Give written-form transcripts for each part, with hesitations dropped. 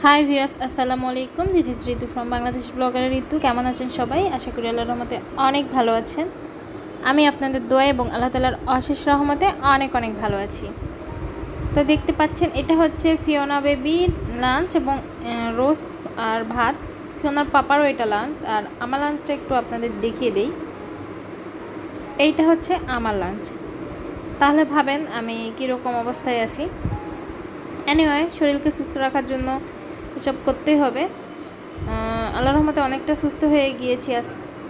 High viewers, আসসালামু আলাইকুম। This is Ritu from Bangladesh blogger Ritu. কেমন আছেন সবাই? আশা করি আল্লাহর রহমতে অনেক ভালো আছেন। আমি আপনাদের দোয়া এবং আল্লাহ তাআলার অশেষ রহমতে অনেক ভালো আছি। তো দেখতে পাচ্ছেন, এটা হচ্ছে ফিওনা বেবির লাঞ্চ এবং রোস্ট আর ভাত। ফিওনার পাপারও এটা লাঞ্চ, আর আমার লাঞ্চটা একটু আপনাদের দেখিয়ে দেই। এইটা হচ্ছে আমার লাঞ্চ। তাহলে ভাবেন আমি কীরকম অবস্থায় আছি। এনিওয়ে, শরীরকে সুস্থ রাখার জন্য এসব করতেই হবে। আল্লাহর রহমতে অনেকটা সুস্থ হয়ে গিয়েছি আজ।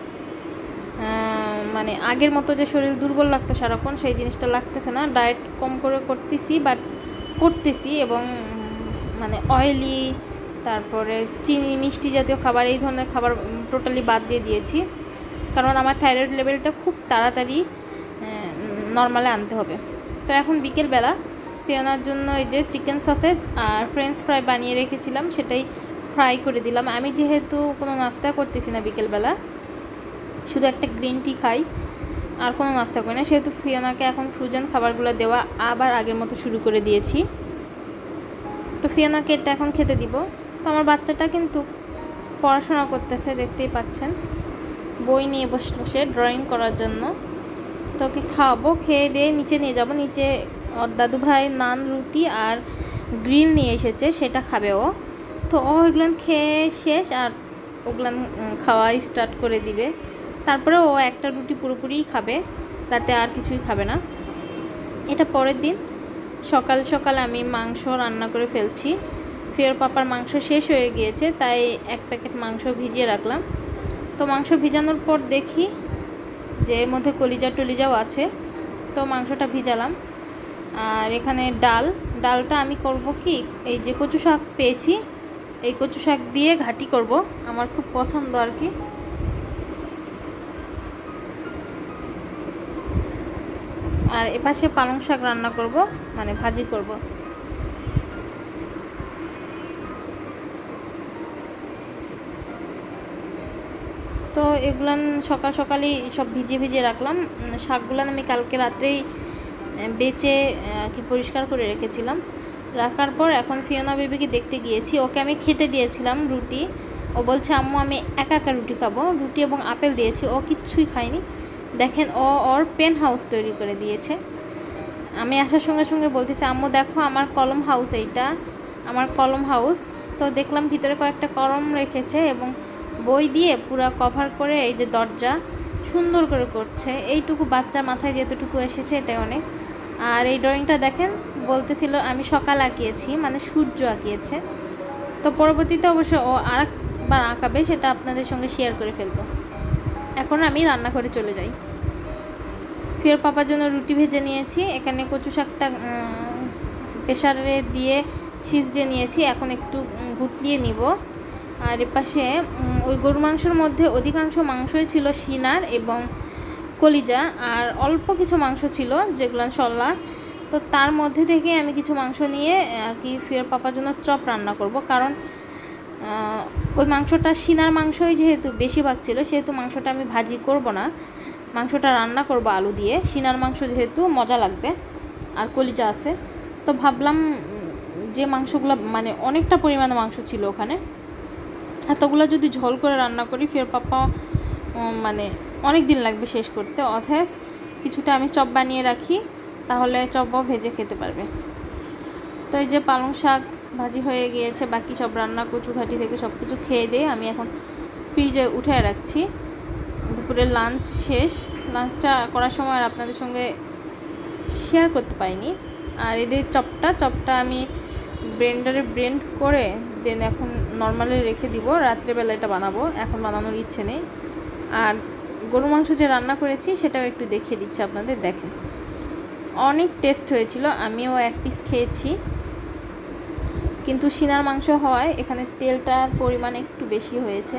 মানে আগের মতো যে শরীর দুর্বল লাগতো সারাক্ষণ, সেই জিনিসটা লাগতেছে না। ডায়েট কম করে করতেছি এবং মানে অয়েলি, তারপরে চিনি মিষ্টি জাতীয় খাবার, এই ধরনের খাবার টোটালি বাদ দিয়ে দিয়েছি। কারণ আমার থাইরয়েড লেভেলটা খুব তাড়াতাড়ি নর্মালে আনতে হবে। তো এখন বিকেলবেলা ফিওনার জন্য এই যে চিকেন সসেজ আর ফ্রেঞ্চ ফ্রাই বানিয়ে রেখেছিলাম, সেটাই ফ্রাই করে দিলাম। আমি যেহেতু কোনো নাস্তা করতেছি না বিকেলবেলা, শুধু একটা গ্রিন টি খাই আর কোনো নাস্তা করি না, সেহেতু ফিওনাকে এখন ফ্রোজেন খাবারগুলো দেওয়া আবার আগের মতো শুরু করে দিয়েছি। তো ফিওনাকে এটা এখন খেতে দিব। তো আমার বাচ্চাটা কিন্তু পড়াশোনা করতেছে, দেখতেই পাচ্ছেন। বই নিয়ে বসলো সে ড্রয়িং করার জন্য। তো ওকে খাওয়াবো, খেয়ে দিয়ে নিচে নিয়ে যাব। নিচে ওর দাদু ভাই নান, রুটি আর গ্রিল নিয়ে এসেছে, সেটা খাবে ও। তো ও ওইগুলো খেয়ে শেষ, আর ওগুলো খাওয়া স্টার্ট করে দিবে। তারপরে ও একটা রুটি পুরোপুরিই খাবে, রাতে আর কিছুই খাবে না। এটা পরের দিন সকাল সকাল আমি মাংস রান্না করে ফেলছি। ফিওর পাপার মাংস শেষ হয়ে গিয়েছে, তাই এক প্যাকেট মাংস ভিজিয়ে রাখলাম। তো মাংস ভিজানোর পর দেখি যে এর মধ্যে কলিজা টলিজাও আছে, তো মাংসটা ভিজালাম। আর এখানে ডালটা আমি করব কি, এই যে কচু শাক পেয়েছি, এই কচু শাক দিয়ে ঘাটি করব, আমার খুব পছন্দ আর কি। আর এপাশে পালং শাক রান্না করব, মানে ভাজি করব। তো এগুলান সকাল সকালই সব ভিজিয়ে রাখলাম। শাকগুলান আমি কালকে রাত্রেই বেচে কি পরিষ্কার করে রেখেছিলাম। রাখার পর এখন ফিওনা বেবিকে দেখতে গিয়েছি, ওকে আমি খেতে দিয়েছিলাম রুটি। ও বলছে আম্মু আমি একা রুটি খাবো। রুটি এবং আপেল দিয়েছি, ও কিচ্ছুই খায়নি। দেখেন, ওর পেন হাউস তৈরি করে দিয়েছে। আমি আসার সঙ্গে সঙ্গে বলতেছি আম্মু দেখো আমার কলম হাউস, এইটা আমার কলম হাউস। তো দেখলাম ভিতরে কয়েকটা কলম রেখেছে এবং বই দিয়ে পুরো কভার করে এই যে দরজা সুন্দর করে করছে। এইটুকু বাচ্চা মাথায় যেতটুকু এসেছে এটাই অনেক। আর এই ড্রয়িংটা দেখেন, বলতেছিল আমি সকাল আঁকিয়েছি, মানে সূর্য আঁকিয়েছে। তো পরবর্তীতে অবশ্য ও আরেকবার আঁকাবে, সেটা আপনাদের সঙ্গে শেয়ার করে ফেলবো। এখন আমি রান্নাঘরে চলে যাই। ফিওর পাপার জন্য রুটি ভেজে নিয়েছি। এখানে কচু শাকটা প্রেসারে দিয়ে সিজতে নিয়েছি, এখন একটু ঘুটলিয়ে নিব। আর এপাশে ওই গরু মাংসের মধ্যে অধিকাংশ মাংসই ছিল সিনার এবং কলিজা, আর অল্প কিছু মাংস ছিল যেগুলো সল্লা। তো তার মধ্যে থেকে আমি কিছু মাংস নিয়ে আর কি ফিওর পাপার জন্য চপ রান্না করব। কারণ ওই মাংসটা সিনার মাংসই যেহেতু বেশিরভাগ ছিল, সেহেতু মাংসটা আমি ভাজি করব না, মাংসটা রান্না করব আলু দিয়ে। সিনার মাংস যেহেতু মজা লাগবে, আর কলিজা আছে। তো ভাবলাম যে মাংসগুলো মানে অনেকটা পরিমাণে মাংস ছিল ওখানে, এতগুলো যদি ঝোল করে রান্না করি ফিওর পাপা মানে অনেক দিন লাগবে শেষ করতে। অতএব কিছুটা আমি চপ বানিয়ে রাখি, তাহলে চপও ভেজে খেতে পারবে। তো এই যে পালং শাক ভাজি হয়ে গিয়েছে, বাকি সব রান্না কচু ঘাটি থেকে সব কিছু খেয়ে দিয়ে আমি এখন ফ্রিজে উঠে রাখছি। দুপুরের লাঞ্চ শেষ। লাঞ্চটা করার সময় আর আপনাদের সঙ্গে শেয়ার করতে পারিনি। আর এই চপটা আমি ব্লেন্ডারে ব্লেন্ড করে দেন এখন নর্মালি রেখে দিব, রাত্রেবেলা এটা বানাবো, এখন বানানোর ইচ্ছে নেই। আর গরু মাংস যে রান্না করেছি সেটাও একটু দেখিয়ে দিচ্ছি আপনাদের, দেখেন অনেক টেস্ট হয়েছিল। আমিও এক পিস খেয়েছি, কিন্তু সিনার মাংস হওয়ায় এখানে তেলটার পরিমাণ একটু বেশি হয়েছে।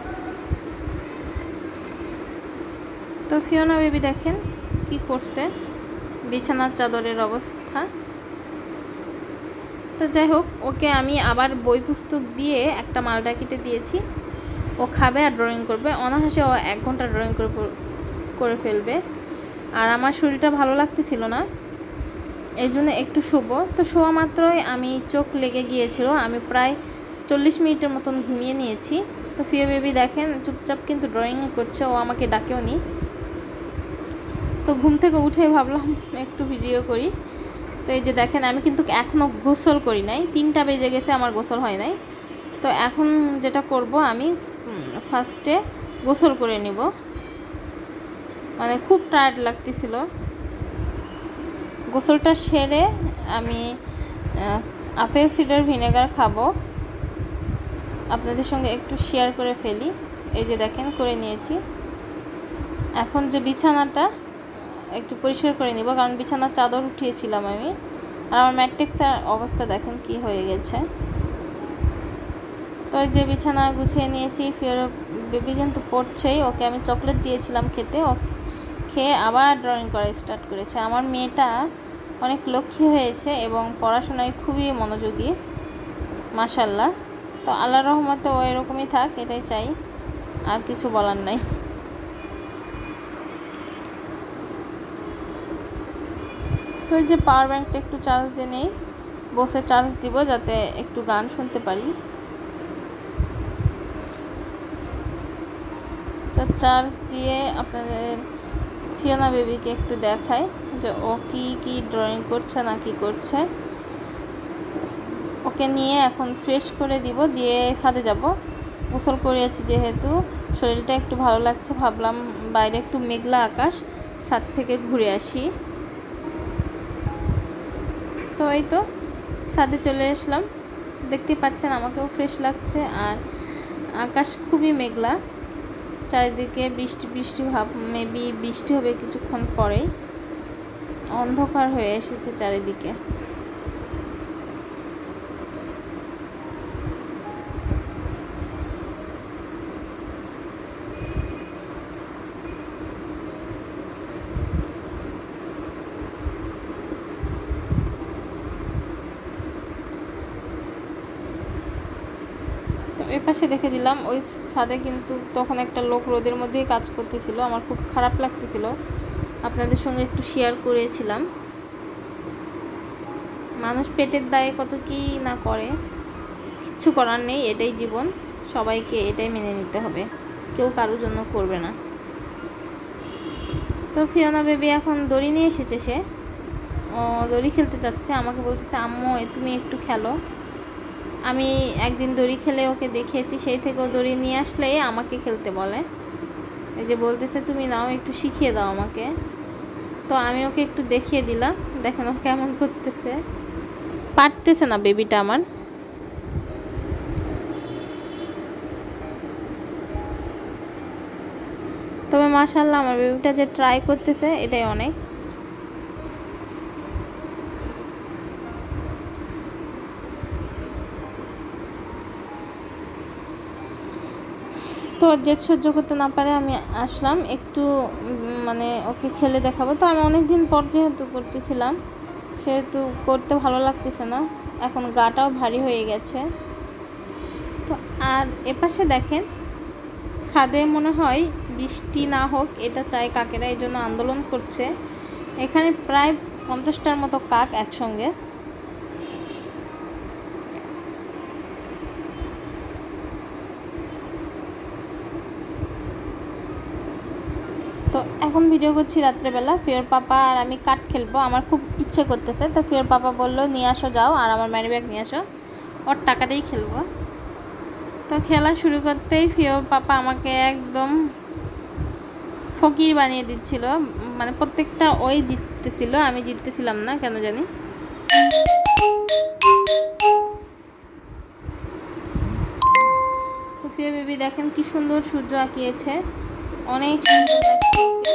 তো ফিওনা বেবি দেখেন কি করছে, বিছানার চাদরের অবস্থা। তো যাই হোক, ওকে আমি আবার বই পুস্তক দিয়ে একটা মালটা কেটে দিয়েছি। ও খাবে আর ড্রয়িং করবে, অনায়াসে ও 1 ঘন্টা ড্রয়িং করে ফেলবে। আর আমার শরীরটা ভালো লাগতেছিল না, এই জন্য একটু শোবো। তো শোয়া মাত্রই আমি চোখ লেগে গিয়েছিল, আমি প্রায় 40 মিনিটের মতন ঘুমিয়ে নিয়েছি। তো ফিয়া বেবি দেখেন চুপচাপ কিন্তু ড্রয়িং করছে, ও আমাকে ডাকেও নি। তো ঘুম থেকে উঠে ভাবলাম একটু ভিডিও করি। তো এই যে দেখেন আমি কিন্তু এখনও গোসল করি নাই, 3টা বেজে গেছে, আমার গোসল হয় নাই। তো এখন যেটা করব, আমি ফার্স্টে গোসল করে নিব, মানে খুব টায়ার্ড লাগতেছিল। গোসলটা সেরে আমি আপেল সিডার ভিনেগার খাবো, আপনাদের সঙ্গে একটু শেয়ার করে ফেলি। এই যে দেখেন করে নিয়েছি। এখন যে বিছানাটা একটু পরিষ্কার করে নিব, কারণ বিছানার চাদর উঠিয়েছিলাম আমি, আর আমার ম্যাট্রিক্সের অবস্থা দেখেন কি হয়ে গেছে। তো এই যে বিছানা গুছিয়ে নিয়েছি। ফির বেবি কিন্তু পড়ছেই, ওকে আমি চকলেট দিয়েছিলাম খেতে, ও খেয়ে আবার ড্রয়িং করা স্টার্ট করেছে। আমার মেয়েটা অনেক লক্ষ্মী হয়েছে এবং পড়াশোনায় খুবই মনোযোগী, মাশাল্লাহ। তো আল্লাহর রহমতে ও এরকমই থাক, এটাই চাই, আর কিছু বলার নাই। তো এই যে পাওয়ার ব্যাঙ্কটা একটু চার্জ দিয়ে নেই, বসে চার্জ দিব যাতে একটু গান শুনতে পারি। তো চার্জ দিয়ে আপনাদের ফিওনা বেবিকে একটু দেখাই যে ও কি ড্রয়িং করছে না কি করছে। ওকে নিয়ে এখন ফ্রেশ করে দিব, দিয়ে ছাদে যাব। গোসল করেছি যেহেতু শরীরটা একটু ভালো লাগছে, ভাবলাম বাইরে একটু মেঘলা আকাশ, ছাদ থেকে ঘুরে আসি। তো এই তো ছাদে চলে আসলাম, দেখতে পাচ্ছেন আমাকেও ফ্রেশ লাগছে, আর আকাশ খুবই মেঘলা, চারিদিকে বৃষ্টি বৃষ্টি ভাব, মেবি বৃষ্টি হবে কিছুক্ষণ পরেই, অন্ধকার হয়ে এসেছে চারিদিকে। তো এর পাশে রেখে দিলাম, ওই ছাদে কিন্তু তখন একটা লোক রোদের মধ্যেই কাজ করতেছিল, আমার খুব খারাপ লাগতেছিল, আপনাদের সঙ্গে একটু শেয়ার করেছিলাম। মানুষ পেটের দায়ে কত কি না করে, কিচ্ছু করার নেই, এটাই জীবন, সবাইকে এটাই মেনে নিতে হবে, কেউ কারোর জন্য করবে না। তো ফিওনা বেবি এখন দড়ি নিয়ে এসেছে, সে দড়ি খেলতে চাচ্ছে, আমাকে বলতেছে আম্মু তুমি একটু খেলো। আমি একদিন দড়ি খেলে ওকে দেখিয়েছি, সেই থেকে ও দড়ি নিয়ে আসলেই আমাকে খেলতে বলে, এই যে বলতেছে তুমি নাও একটু শিখিয়ে দাও আমাকে। তো আমি ওকে একটু দেখিয়ে দিলাম, দেখেন ও কেমন করতেছে, পারতেছে না বেবিটা আমার। তবে মাশাআল্লাহ আমার বেবিটা যে ট্রাই করতেছে এটাই অনেক। তো জেদ সহ্য করতে না পারে আমি আসলাম একটু, মানে ওকে খেলে দেখাবো। তো আমি অনেক দিন পর যেহেতু করতেছিলাম, সেহেতু করতে ভালো লাগতেছে না, এখন গাটাও ভারী হয়ে গেছে। তো আর এপাশে দেখেন ছাদে মনে হয় বৃষ্টি না হোক এটা চাই কাকেরা, এই জন্য আন্দোলন করছে। এখানে প্রায় 50টার মতো কাক একসঙ্গে। তো এখন ভিডিও করছি রাত্রেবেলা, ফিওর পাপা আর আমি কাঠ খেলবো, আমার খুব ইচ্ছে করতেছে। তো ফিওর পাপা বললো নিয়ে আসো যাও, আর আমার ম্যানি ব্যাগ নিয়ে আসো, ওর টাকাতেই খেলবো। তো খেলা শুরু করতেই ফিওর পাপা আমাকে একদম ফকির বানিয়ে দিচ্ছিল, মানে প্রত্যেকটা ওই জিততেছিল, আমি জিততেছিলাম না কেন জানি। তো ফিয়া বেবি দেখেন কি সুন্দর সূর্য আঁকিয়েছে, অনেক সুন্দর লাগছে ওকে।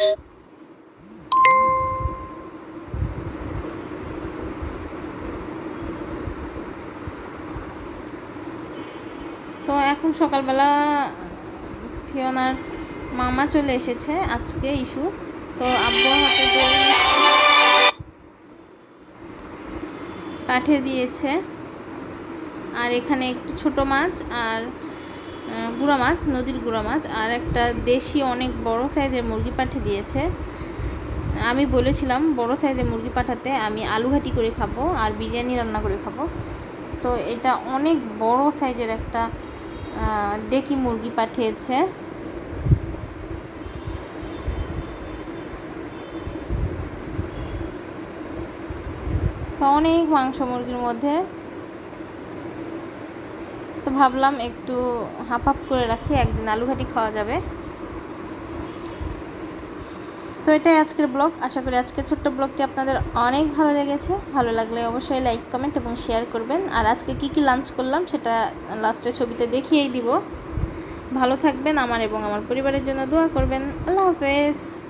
তো এখন সকালবেলা ফিওনার মামা চলে এসেছে আজকে, ইস্যু। তো আব্বু হাতে পাঠিয়ে দিয়েছে, আর এখানে একটু ছোট মাছ আর গুঁড়া মাছ, নদীর গুঁড়া মাছ, আর একটা দেশি অনেক বড় সাইজের মুরগি পাঠিয়ে দিয়েছে। আমি বলেছিলাম বড় সাইজের মুরগি পাঠাতে, আমি আলু ঘাটি করে খাবো আর বিরিয়ানি রান্না করে খাবো। তো এটা অনেক বড় সাইজের একটা ডেকি মুরগি পাঠিয়েছে। তো অনেক মাংস মুরগির মধ্যে, তো ভাবলাম একটু হাফ হাফ করে রাখি, একদিন আলু ঘাটি খাওয়া যাবে। তো এটাই আজকের ব্লগ। আশা করি আজকের ছোট্ট ব্লগটি আপনাদের অনেক ভালো লেগেছে। ভালো লাগলে অবশ্যই লাইক, কমেন্ট এবং শেয়ার করবেন। আর আজকে কি লাঞ্চ করলাম সেটা লাস্টের ছবিতে দেখিয়েই দিব। ভালো থাকবেন, আমার এবং আমার পরিবারের জন্য দোয়া করবেন। আল্লাহ হাফেজ।